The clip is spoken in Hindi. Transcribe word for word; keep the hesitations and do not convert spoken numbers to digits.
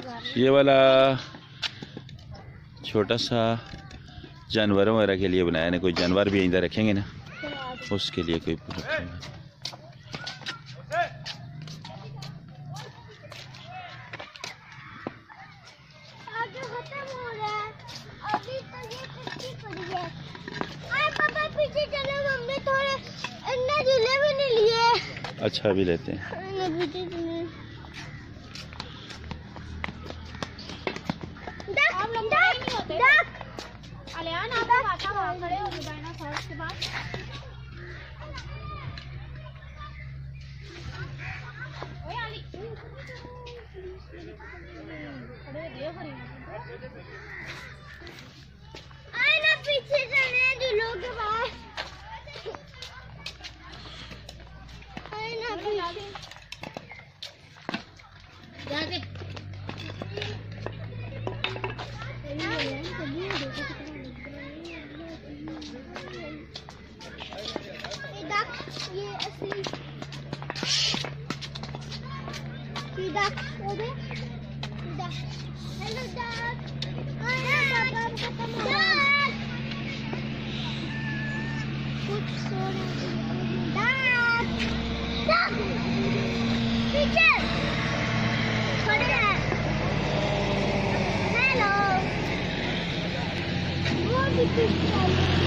ये वाला छोटा सा जानवरों वगैरह के लिए बनाया ना, कोई जानवर भी इधर रखेंगे ना उसके लिए कोई रखा हुआ। अच्छा भी लेते हैं। पीछे चले झूलों के पास। जाके ये असली सीधा ओदे सीधा। हेलो डॉग, कुछ सोना डॉग डॉग पीछे खड़े हैं। हेलो वो भी पीछे